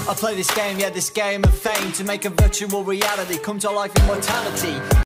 I play this game, yeah, this game of fame, to make a virtual reality come to life in mortality.